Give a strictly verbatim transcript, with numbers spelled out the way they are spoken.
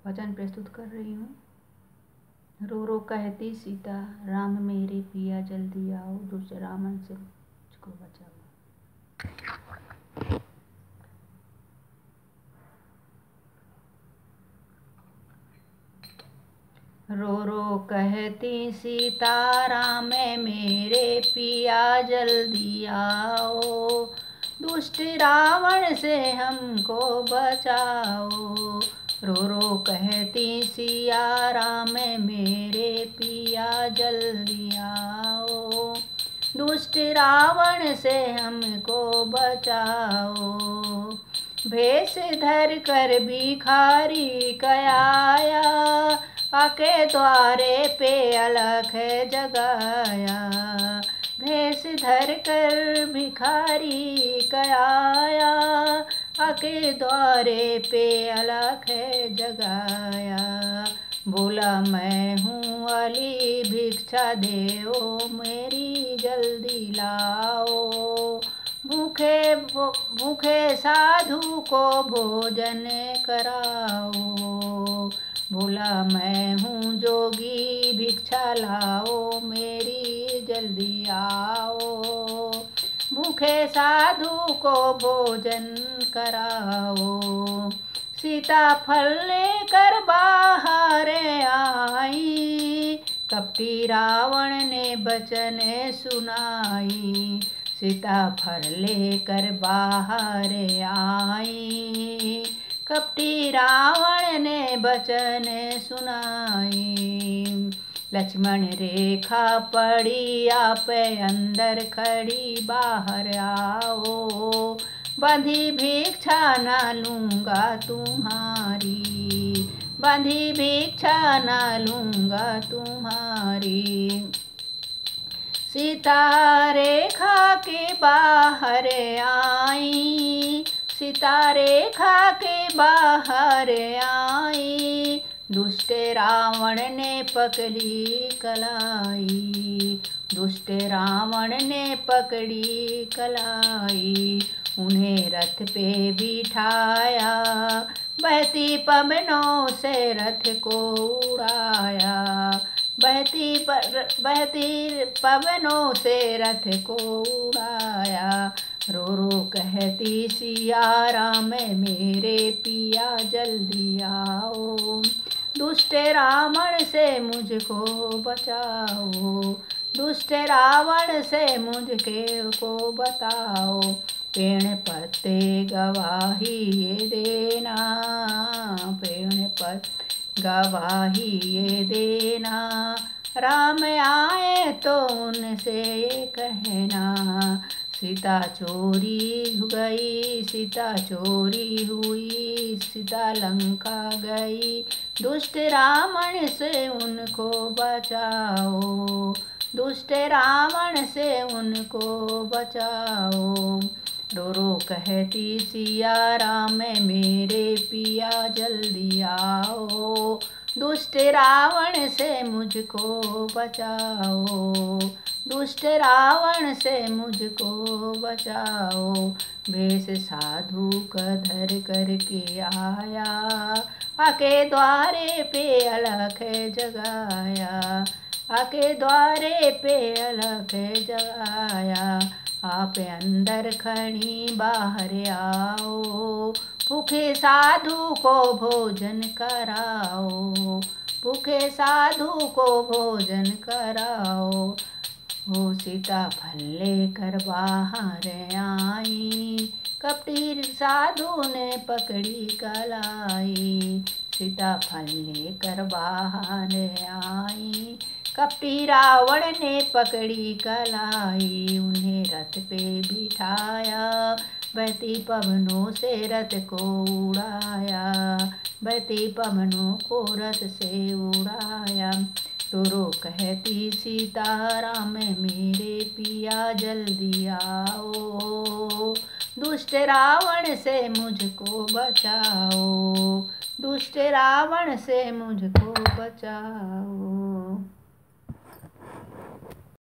वचन प्रस्तुत कर रही हूँ। रो रो कहती सीता, राम मेरे पिया जल्दी आओ, दुष्ट रावण से मुझको बचाओ। रो रो कहती सीता, राम मेरे पिया जल्दी आओ, दुष्ट रावण से हमको बचाओ। रो रो कहती सिया, राम मेरे पिया जल्दी आओ, दुष्ट रावण से हमको बचाओ। भेष धर कर भिखारी कयाया, आके द्वारे पे अलख जगाया। भेष धर कर भिखारी कयाया, आके द्वारे पे अलख जगाया। बोला मैं हूँ अली, भिक्षा देओ मेरी जल्दी लाओ। भूखे भूखे साधु को भोजन कराओ। बोला मैं हूँ जोगी, भिक्षा लाओ मेरी जल्दी आओ। भूखे साधु को भोजन कराओ। सीता फल लेकर बाहर आई, कपटी रावण ने बचन सुनाई। सीता फल लेकर बाहर आई, कपटी रावण ने बचन सुनाई। लक्ष्मण रेखा पड़ी, आप अंदर खड़ी बाहर आओ। बंधी भिक्षा न लूँगा तुम्हारी, बंधी भिक्षा न लूँगा तुम्हारी। सीता रेखा के बाहर आई, सीता रेखा के बाहर आई। दुष्ट रावण ने पकड़ी कलाई, दुष्ट रावण ने पकड़ी कलाई। उन्हें रथ पे बिठाया, बहती पवनों से रथ को उड़ाया। बहती बहती पवनों से रथ को उड़ाया। रो रो कहती सिया, राम मेरे पिया जल्दी आओ, दुष्ट रावण से मुझको बचाओ। दुष्ट रावण से मुझके को बताओ। पेड़ पत्ते गवाही ये देना, पेड़ पत्ते गवाही ये देना। राम आए तो उनसे ये कहना, सीता चोरी गई, सीता चोरी हुई, सीता लंका गई। दुष्ट रावण से उनको बचाओ, दुष्ट रावण से उनको बचाओ। रो रो कहती सिया, राम मेरे पिया जल्दी आओ, दुष्ट रावण से मुझको बचाओ, दुष्ट रावण से मुझको बचाओ। भेष साधु का धर करके आया, आके द्वारे पे अलख जगाया, आके द्वारे पे अलख जगाया। आप अंदर खड़ी बाहर आओ, भूखे साधु को भोजन कराओ, भूखे साधु को भोजन कराओ। वो सीता फल लेकर बाहर आई, कपटी साधु ने पकड़ी कलाई। सीता फल लेकर बाहर आई, कपटी रावण ने पकड़ी कलाई। उन्हें रथ पे बिठाया, बहती पवनों से रथ को उड़ाया, बहती पवनों को रथ से उड़ाया। रो रो कहती सीता, राम मेरे पिया जल्दी आओ, दुष्ट रावण से मुझको बचाओ, दुष्ट रावण से मुझको बचाओ।